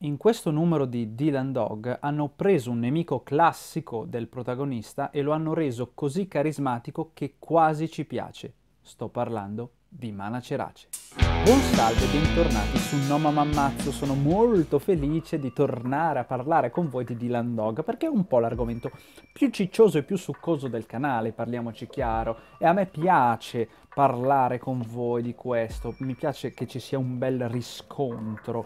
In questo numero di Dylan Dog hanno preso un nemico classico del protagonista e lo hanno reso così carismatico che quasi ci piace. Sto parlando di Mana Cerace. Buon salve e bentornati su No Mammazzo, sono molto felice di tornare a parlare con voi di Dylan Dog perché è un po' l'argomento più ciccioso e più succoso del canale, parliamoci chiaro, e a me piace parlare con voi di questo, mi piace che ci sia un bel riscontro.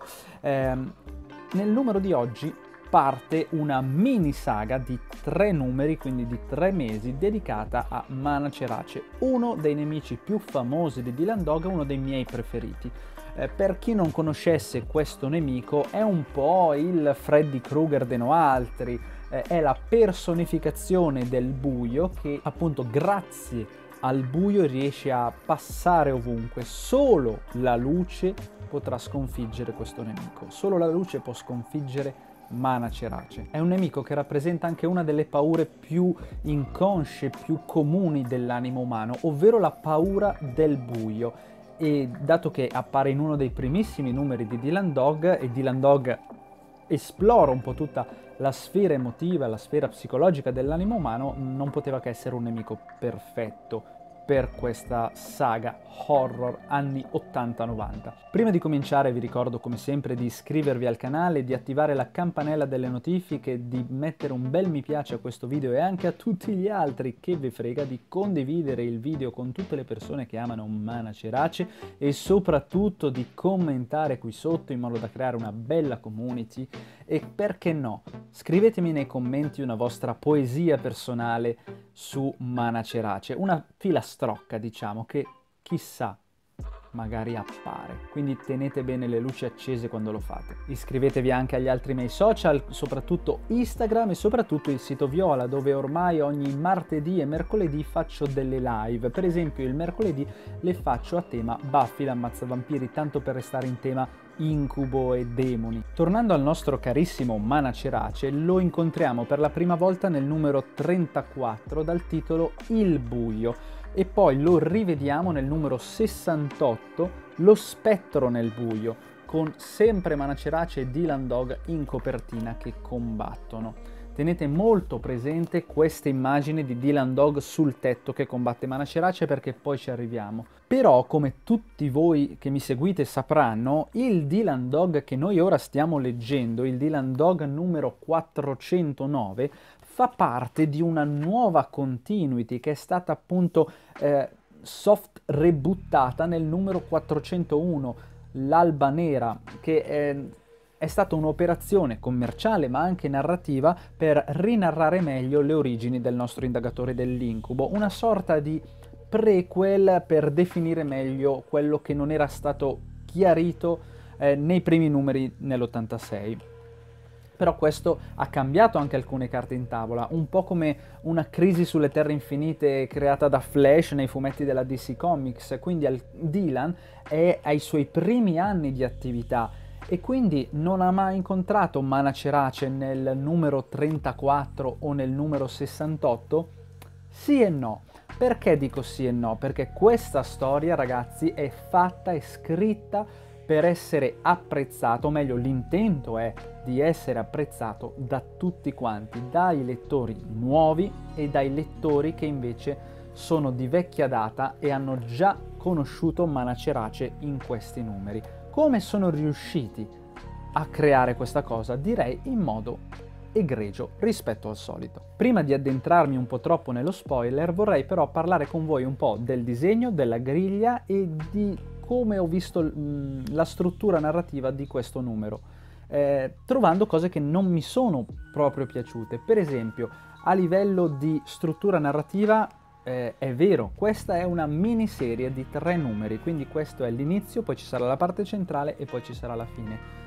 Nel numero di oggi parte una mini saga di 3 numeri, quindi di 3 mesi, dedicata a Mana Cerace, uno dei nemici più famosi di Dylan Dog, uno dei miei preferiti. Per chi non conoscesse questo nemico, è un po' il Freddy Krueger de Noaltri, è la personificazione del buio che appunto grazie al buio riesce a passare ovunque. Solo la luce potrà sconfiggere questo nemico, solo la luce può sconfiggere Mana Cerace. È un nemico che rappresenta anche una delle paure più inconsce, più comuni dell'animo umano, ovvero la paura del buio. E dato che appare in uno dei primissimi numeri di Dylan Dog, e Dylan Dog esplora un po' tutta la sfera emotiva, la sfera psicologica dell'animo umano, non poteva che essere un nemico perfetto per questa saga horror anni 80-90. Prima di cominciare vi ricordo come sempre di iscrivervi al canale, di attivare la campanella delle notifiche, di mettere un bel mi piace a questo video e anche a tutti gli altri, che vi frega, di condividere il video con tutte le persone che amano Mana Cerace e soprattutto di commentare qui sotto in modo da creare una bella community. E perché no, scrivetemi nei commenti una vostra poesia personale su Mana Cerace, una filastrocca diciamo che chissà magari appare, quindi tenete bene le luci accese quando lo fate. Iscrivetevi anche agli altri miei social, soprattutto Instagram e soprattutto il sito Viola, dove ormai ogni martedì e mercoledì faccio delle live. Per esempio il mercoledì le faccio a tema Buffy l'Ammazzavampiri, tanto per restare in tema incubo e demoni. Tornando al nostro carissimo Mana Cerace, lo incontriamo per la prima volta nel numero 34 dal titolo Il Buio e poi lo rivediamo nel numero 68, Lo Spettro nel Buio, con sempre Mana Cerace e Dylan Dog in copertina che combattono. Tenete molto presente queste immagini di Dylan Dog sul tetto che combatte Mana Cerace perché poi ci arriviamo. Però, come tutti voi che mi seguite sapranno, il Dylan Dog che noi ora stiamo leggendo, il Dylan Dog numero 409, fa parte di una nuova continuity che è stata appunto soft rebuttata nel numero 401, l'Alba Nera, che è stata un'operazione commerciale ma anche narrativa per rinarrare meglio le origini del nostro indagatore dell'incubo, una sorta di prequel per definire meglio quello che non era stato chiarito nei primi numeri nell'86. Però questo ha cambiato anche alcune carte in tavola, un po' come una crisi sulle Terre Infinite creata da Flash nei fumetti della DC Comics, quindi Dylan è ai suoi primi anni di attività e quindi non ha mai incontrato Mana Cerace nel numero 34 o nel numero 68? Sì e no. Perché dico sì e no? Perché questa storia, ragazzi, è fatta e scritta per essere apprezzato, o meglio l'intento è di essere apprezzato da tutti quanti, dai lettori nuovi e dai lettori che invece sono di vecchia data e hanno già conosciuto Mana Cerace in questi numeri. Come sono riusciti a creare questa cosa? Direi in modo egregio rispetto al solito. Prima di addentrarmi un po' troppo nello spoiler, vorrei però parlare con voi un po' del disegno, della griglia e di come ho visto la struttura narrativa di questo numero, trovando cose che non mi sono proprio piaciute. Per esempio, a livello di struttura narrativa, è vero, questa è una miniserie di 3 numeri, quindi questo è l'inizio, poi ci sarà la parte centrale e poi ci sarà la fine.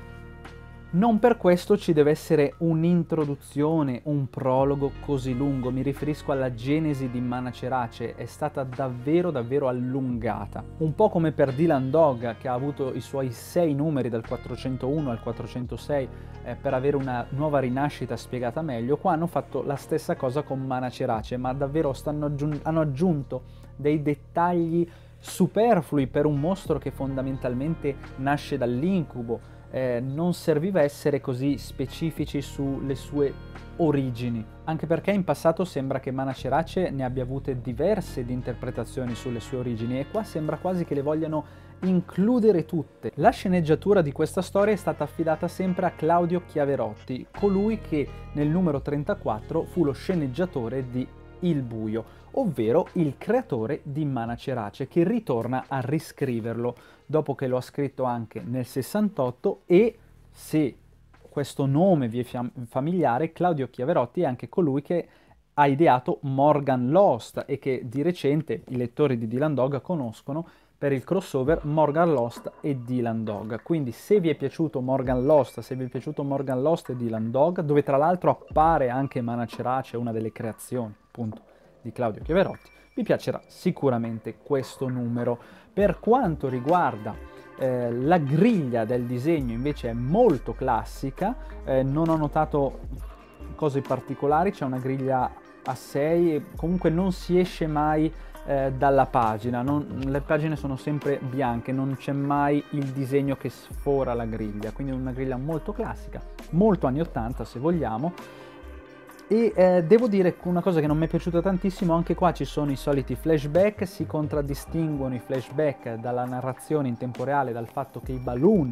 Non per questo ci deve essere un'introduzione, un prologo così lungo, mi riferisco alla genesi di Mana Cerace, è stata davvero allungata. Un po' come per Dylan Dog, che ha avuto i suoi 6 numeri dal 401 al 406 per avere una nuova rinascita spiegata meglio, qua hanno fatto la stessa cosa con Mana Cerace, ma davvero hanno aggiunto dei dettagli superflui per un mostro che fondamentalmente nasce dall'incubo. non serviva essere così specifici sulle sue origini, anche perché in passato sembra che Mana Cerace ne abbia avute diverse di interpretazioni sulle sue origini e qua sembra quasi che le vogliano includere tutte. La sceneggiatura di questa storia è stata affidata sempre a Claudio Chiaverotti, colui che nel numero 34 fu lo sceneggiatore di Il Buio, ovvero il creatore di Mana Cerace, che ritorna a riscriverlo dopo che lo ha scritto anche nel 68 e, se questo nome vi è familiare, Claudio Chiaverotti è anche colui che ha ideato Morgan Lost e che di recente i lettori di Dylan Dog conoscono per il crossover Morgan Lost e Dylan Dog. Quindi se vi è piaciuto Morgan Lost, e Dylan Dog, dove tra l'altro appare anche Mana Cerace, una delle creazioni appunto di Claudio Chiaverotti, vi piacerà sicuramente questo numero. Per quanto riguarda la griglia del disegno invece è molto classica, non ho notato cose particolari, c'è una griglia a 6 e comunque non si esce mai dalla pagina, le pagine sono sempre bianche, non c'è mai il disegno che sfora la griglia, quindi è una griglia molto classica, molto anni 80 se vogliamo. E devo dire una cosa che non mi è piaciuta tantissimo, anche qua ci sono i soliti flashback, si contraddistinguono i flashback dalla narrazione in tempo reale, dal fatto che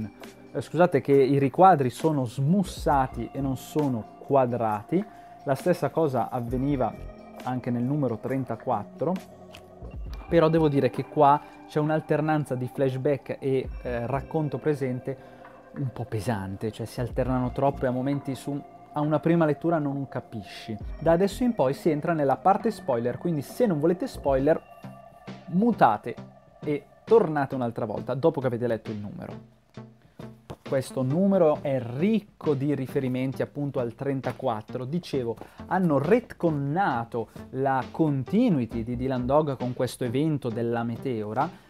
che i riquadri sono smussati e non sono quadrati. La stessa cosa avveniva anche nel numero 34, però devo dire che qua c'è un'alternanza di flashback e racconto presente un po' pesante, cioè si alternano troppo e a momenti a una prima lettura non capisci. Da adesso in poi si entra nella parte spoiler, quindi se non volete spoiler, mutate e tornate un'altra volta dopo che avete letto il numero. Questo numero è ricco di riferimenti appunto al 34. Dicevo, hanno retconnato la continuity di Dylan Dog con questo evento della meteora,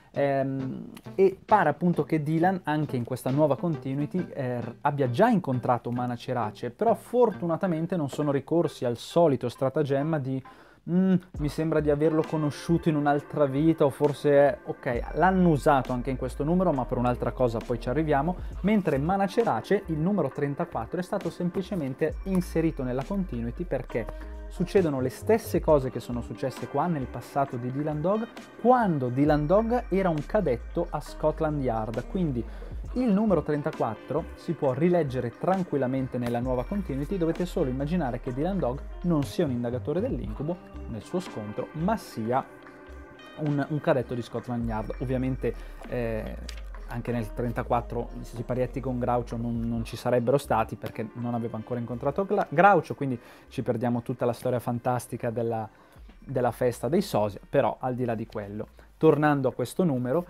e pare appunto che Dylan anche in questa nuova continuity abbia già incontrato Mana Cerace, però fortunatamente non sono ricorsi al solito stratagemma di mi sembra di averlo conosciuto in un'altra vita, o forse ok, l'hanno usato anche in questo numero ma per un'altra cosa, poi ci arriviamo, mentre Mana Cerace, il numero 34, è stato semplicemente inserito nella continuity perché succedono le stesse cose che sono successe qua nel passato di Dylan Dog, quando Dylan Dog era un cadetto a Scotland Yard. Quindi il numero 34 si può rileggere tranquillamente nella nuova continuity. Dovete solo immaginare che Dylan Dog non sia un indagatore dell'incubo nel suo scontro, ma sia un cadetto di Scotland Yard. Ovviamente anche nel 34 i siparietti con Groucho non ci sarebbero stati perché non aveva ancora incontrato Groucho, quindi ci perdiamo tutta la storia fantastica della festa dei sosia. Però al di là di quello, tornando a questo numero,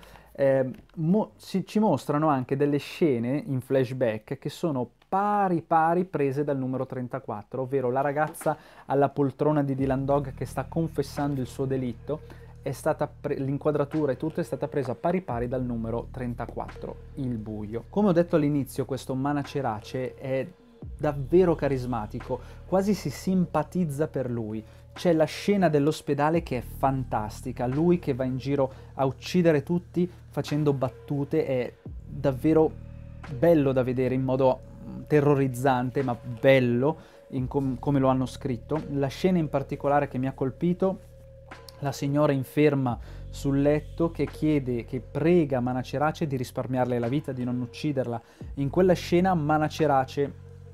ci mostrano anche delle scene in flashback che sono pari prese dal numero 34, ovvero la ragazza alla poltrona di Dylan Dog che sta confessando il suo delitto. L'inquadratura e tutto è stata presa pari dal numero 34, Il Buio. Come ho detto all'inizio, questo Mana Cerace è davvero carismatico, quasi si simpatizza per lui. C'è la scena dell'ospedale che è fantastica, lui che va in giro a uccidere tutti facendo battute, è davvero bello da vedere, in modo terrorizzante ma bello come lo hanno scritto. La scena in particolare che mi ha colpito, la signora inferma sul letto che prega Mana Cerace di risparmiarle la vita, di non ucciderla. In quella scena Mana Cerace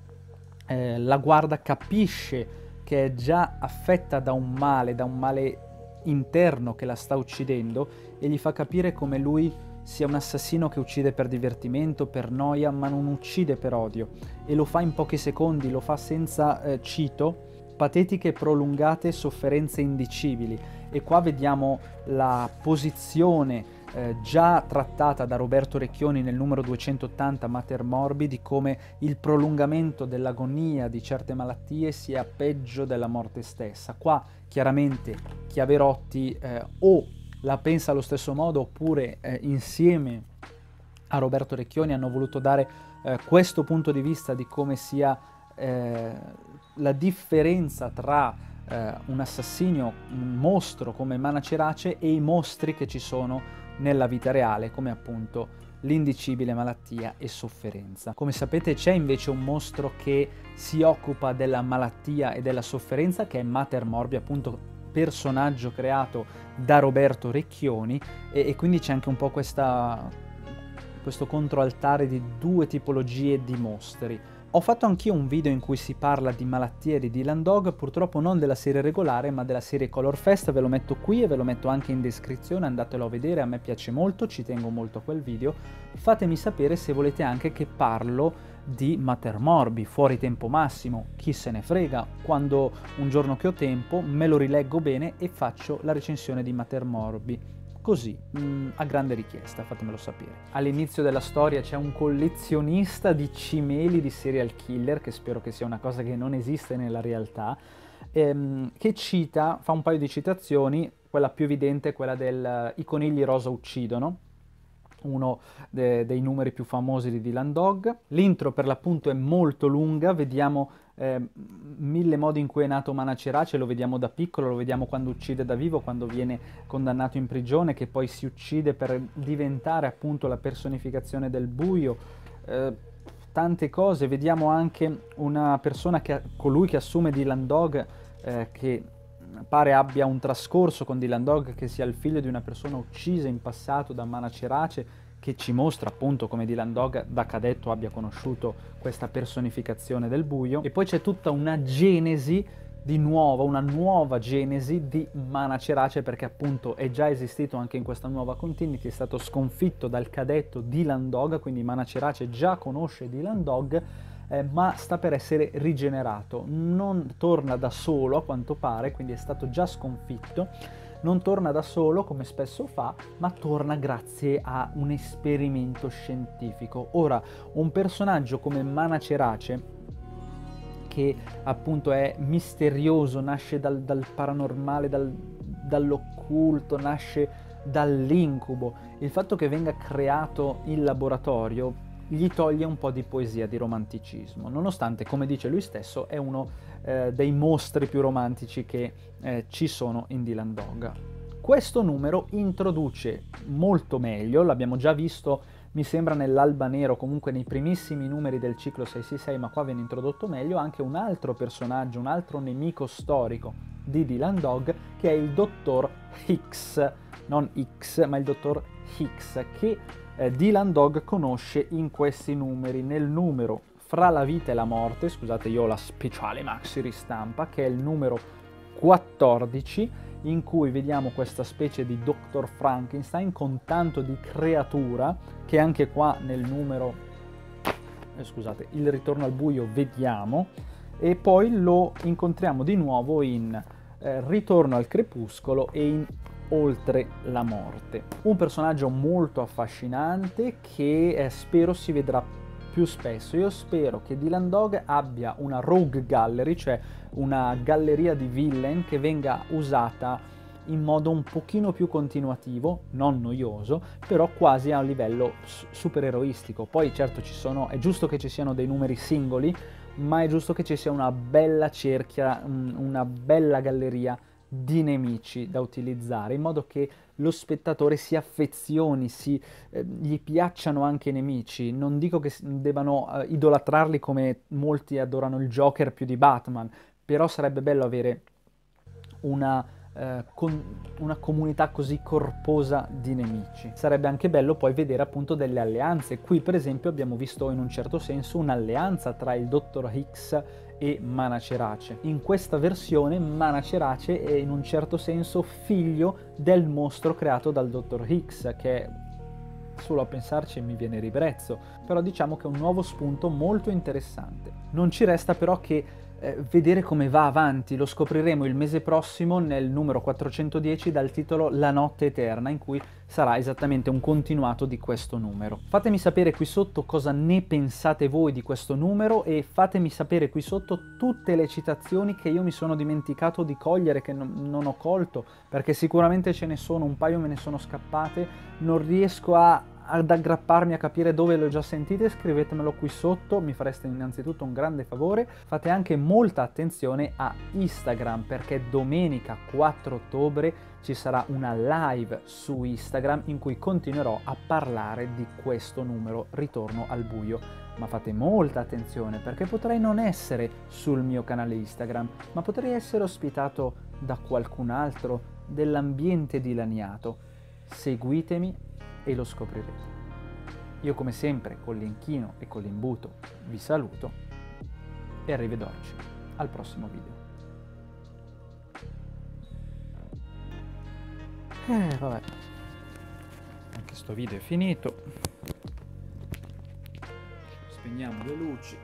la guarda, capisce che è già affetta da un male interno che la sta uccidendo, e gli fa capire come lui sia un assassino che uccide per divertimento, per noia, ma non uccide per odio, e lo fa in pochi secondi, lo fa senza, cito, patetiche e prolungate sofferenze indicibili. E qua vediamo la posizione già trattata da Roberto Recchioni nel numero 280 Mater Morbi, di come il prolungamento dell'agonia di certe malattie sia peggio della morte stessa. Qua chiaramente Chiaverotti o la pensa allo stesso modo, oppure insieme a Roberto Recchioni hanno voluto dare questo punto di vista di come sia la differenza tra un assassino, un mostro come Mana Cerace, e i mostri che ci sono nella vita reale, come appunto l'indicibile malattia e sofferenza. Come sapete c'è invece un mostro che si occupa della malattia e della sofferenza, che è Mater Morbi, appunto personaggio creato da Roberto Recchioni, e quindi c'è anche un po' questo controaltare di due tipologie di mostri. Ho fatto anch'io un video in cui si parla di malattie di Dylan Dog, purtroppo non della serie regolare ma della serie Color Fest, ve lo metto qui e ve lo metto anche in descrizione, andatelo a vedere, a me piace molto, ci tengo molto a quel video. Fatemi sapere se volete anche che parlo di Mater Morbi, fuori tempo massimo, chi se ne frega, quando un giorno che ho tempo me lo rileggo bene e faccio la recensione di Mater Morbi. Così, a grande richiesta, fatemelo sapere. All'inizio della storia c'è un collezionista di cimeli di serial killer, che spero che sia una cosa che non esiste nella realtà, che cita, fa un paio di citazioni, quella più evidente è quella del "i conigli rosa uccidono", uno dei numeri più famosi di Dylan Dog. L'intro per l'appunto è molto lunga, vediamo 1000 modi in cui è nato Mana Cerace, lo vediamo da piccolo, lo vediamo quando uccide da vivo, quando viene condannato in prigione, che poi si uccide per diventare appunto la personificazione del buio, tante cose. Vediamo anche una persona, colui che assume Dylan Dog, che pare abbia un trascorso con Dylan Dog, che sia il figlio di una persona uccisa in passato da Mana Cerace, che ci mostra appunto come Dylan Dog da cadetto abbia conosciuto questa personificazione del buio. E poi c'è tutta una genesi una nuova genesi di Mana Cerace, perché appunto è già esistito anche in questa nuova continuity, è stato sconfitto dal cadetto Dylan Dog, quindi Mana Cerace già conosce Dylan Dog, ma sta per essere rigenerato, non torna da solo a quanto pare, quindi è stato già sconfitto, non torna da solo come spesso fa, ma torna grazie a un esperimento scientifico. Ora, un personaggio come Mana Cerace, che appunto è misterioso, nasce dal paranormale, dall'occulto, nasce dall'incubo, il fatto che venga creato in laboratorio gli toglie un po' di poesia, di romanticismo, nonostante, come dice lui stesso, è uno dei mostri più romantici che ci sono in Dylan Dog. Questo numero introduce molto meglio, l'abbiamo già visto mi sembra nell'Alba Nero, comunque nei primissimi numeri del ciclo 666, ma qua viene introdotto meglio anche un altro personaggio, un altro nemico storico di Dylan Dog, che è il dottor Hicks, non X, ma il dottor Hicks, che Dylan Dog conosce in questi numeri, nel numero Fra la vita e la morte, scusate io ho la speciale maxi ristampa, che è il numero 14, in cui vediamo questa specie di Dr. Frankenstein con tanto di creatura, che anche qua nel numero, scusate, Il ritorno al buio vediamo, e poi lo incontriamo di nuovo in Ritorno al crepuscolo e in Oltre la morte. Un personaggio molto affascinante che spero si vedrà più spesso. Io spero che Dylan Dog abbia una rogue gallery, cioè una galleria di villain che venga usata in modo un pochino più continuativo, non noioso, però quasi a un livello supereroistico. Poi certo è giusto che ci siano dei numeri singoli, ma è giusto che ci sia una bella cerchia, una bella galleria di nemici da utilizzare, in modo che lo spettatore si affezioni, gli piacciono anche i nemici. Non dico che debbano idolatrarli come molti adorano il Joker più di Batman, però sarebbe bello avere una comunità così corposa di nemici. Sarebbe anche bello poi vedere appunto delle alleanze. Qui per esempio abbiamo visto in un certo senso un'alleanza tra il dottor Hicks e Mana Cerace. In questa versione Mana Cerace è in un certo senso figlio del mostro creato dal dottor Hicks, che solo a pensarci mi viene ribrezzo, però diciamo che è un nuovo spunto molto interessante. Non ci resta però che vedere come va avanti, lo scopriremo il mese prossimo nel numero 410 dal titolo La notte eterna, in cui sarà esattamente un continuato di questo numero. Fatemi sapere qui sotto cosa ne pensate voi di questo numero e fatemi sapere qui sotto tutte le citazioni che io mi sono dimenticato di cogliere, che non ho colto, perché sicuramente ce ne sono, un paio me ne sono scappate, non riesco a ad aggrapparmi a capire dove le ho già sentite, scrivetemelo qui sotto, mi fareste innanzitutto un grande favore. Fate anche molta attenzione a Instagram, perché domenica 4 ottobre ci sarà una live su Instagram in cui continuerò a parlare di questo numero Ritorno al buio. Ma fate molta attenzione, perché potrei non essere sul mio canale Instagram, ma potrei essere ospitato da qualcun altro dell'ambiente dilaniato. Seguitemi e lo scoprirete. Io come sempre con l'inchino e con l'imbuto vi saluto e arrivederci al prossimo video. Vabbè, anche sto video è finito. Spegniamo le luci.